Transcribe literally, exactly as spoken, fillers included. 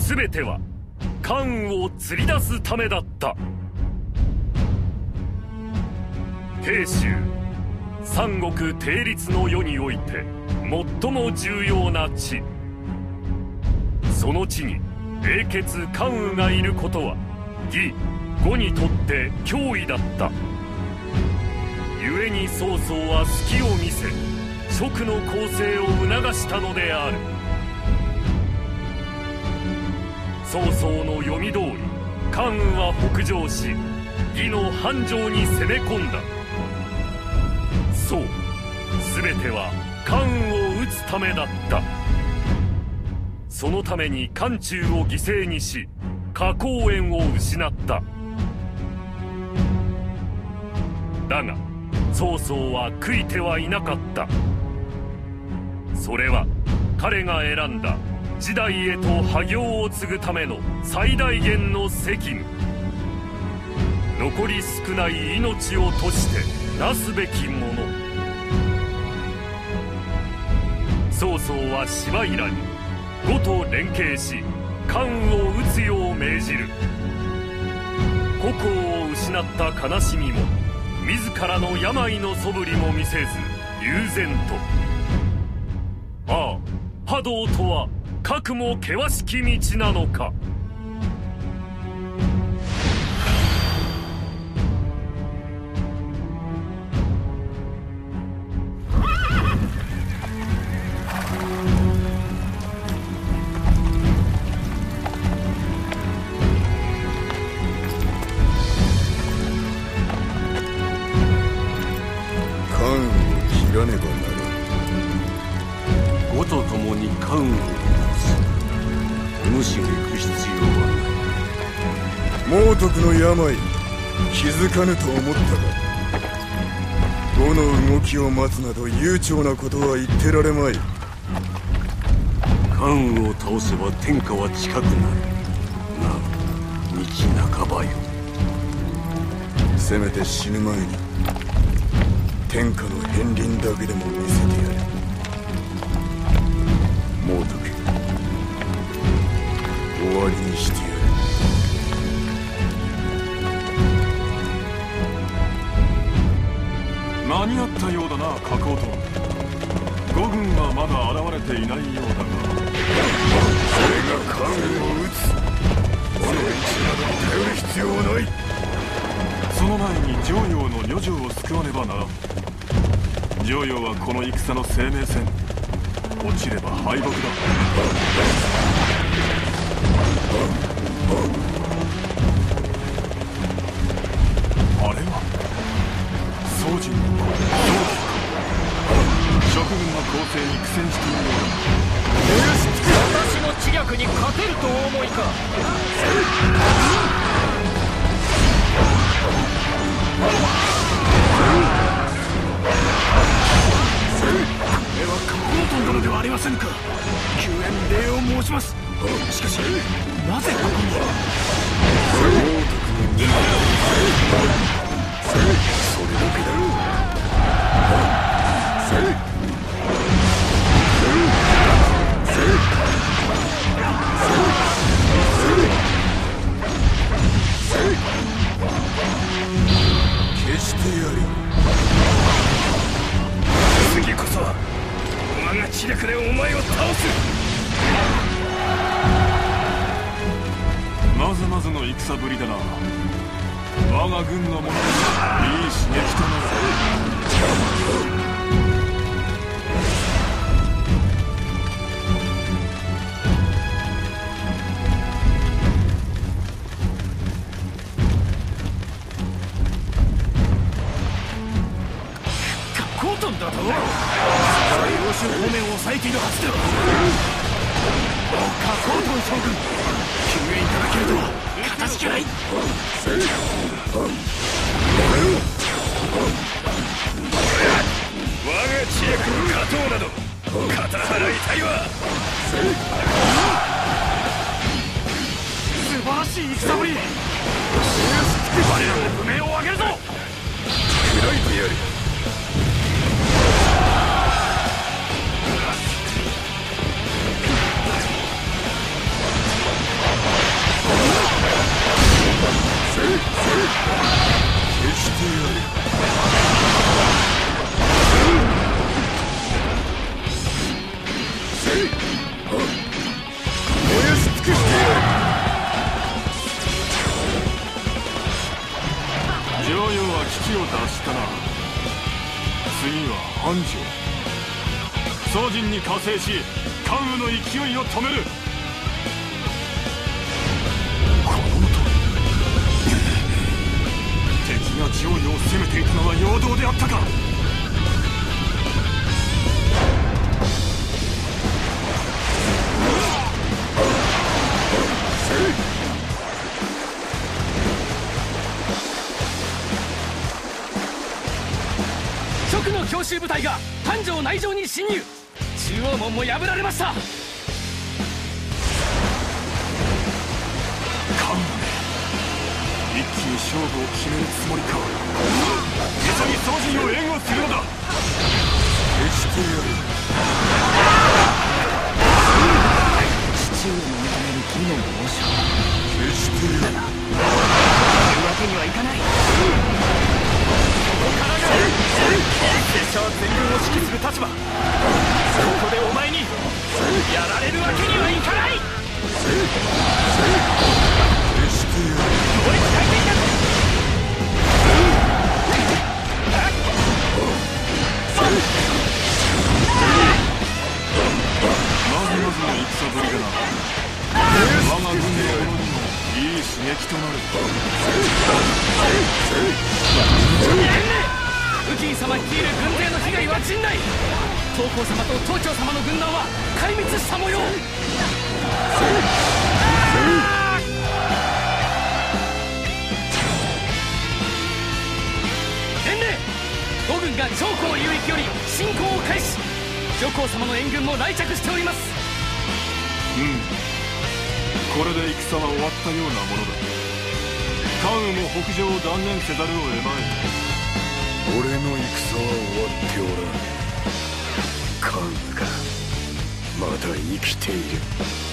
全ては関羽を釣り出すためだった。慶州三国定律の世において最も重要な地、その地に英傑関羽がいることは義呉にとって脅威だった。故に曹操は隙を見せ蜀の攻勢を促したのである。曹操の読み通り関羽は北上し義の繁盛に攻め込んだ。そう、全ては関羽を討つためだった。そのために漢中を犠牲にし花公園を失った。だが曹操は悔いてはいなかった。それは彼が選んだ時代へと覇業を継ぐための最大限の責務。残り少ない命を賭してなすべきもの。曹操は柴平に呉と連携し関羽を討つよう命じる。故郷を失った悲しみも自らの病の素振りも見せず悠然と。ああ、覇道とはかくも険しき道なのか。 呉と共に関羽を討つ。お主が行く必要はない。 猛徳の病気づかぬと思ったが、呉の動きを待つなど悠長なことは言ってられまい。 関羽を倒せば天下は近くなるが、道半ばよ。 せめて死ぬ前に天下の片鱗だけでも見せてやる。猛徳、終わりにしてやる。 間に合ったようだな、加工と。呉軍はまだ現れていないようだが。 それが関羽を討つ。この連中などに頼る必要はない。 その前に襄陽の女城を救わねばならん。襄陽はこの戦の生命線。落ちれば敗北だ。あれは曹仁の子、蜀軍の攻勢に苦戦しているようだ。 私の知略に勝てるとお思いか。これは加工トン殿ではありませんか。救援礼を申します。しかしなぜここに。 それだけだろう。消してやる。 次こそは我が知略でお前を倒す。 まずまずの戦ぶりだな。我が軍の者にいい刺激となる。 コートンだと領主方面を抑えているはずでは。加工トン将軍、救援いただけるとはかたじけない。我が知略に勝とうなど肩払いたいわ。素晴らしい戦ぶり。我らの武名を上げるぞ。 砕いてやる。 したな。次は繁盛。宗人に加勢し関羽の勢いを止める。この音、敵が上位を攻めていたのは陽動であったか。 蜀の強襲部隊が繁盛内城に侵入。中央門も破られました。 関羽、一気に勝負を決めるつもりか。急ぎ宗人を援護するのだ。 決してやる。 父上の認める義の申し決してやる。 だがそういうわけにはいかない。ここからが拙者は全軍を指揮する立場。ここでお前にやられるわけにはいかない。 決してやる。 燃え尽いていた。 まずまずの戦ぶりだな。我が軍の者にもいい刺激となる。 雨金様率いる軍勢の被害は甚大。東光様と東長様の軍団は壊滅した模様。伝令、五軍が長江流域より進行を開始。上皇様の援軍も来着しております。 うん、これで戦は終わったようなものだ。関羽も北上を断念せざるを得まい。 俺の戦は終わっておらん。関羽がまだ生きている。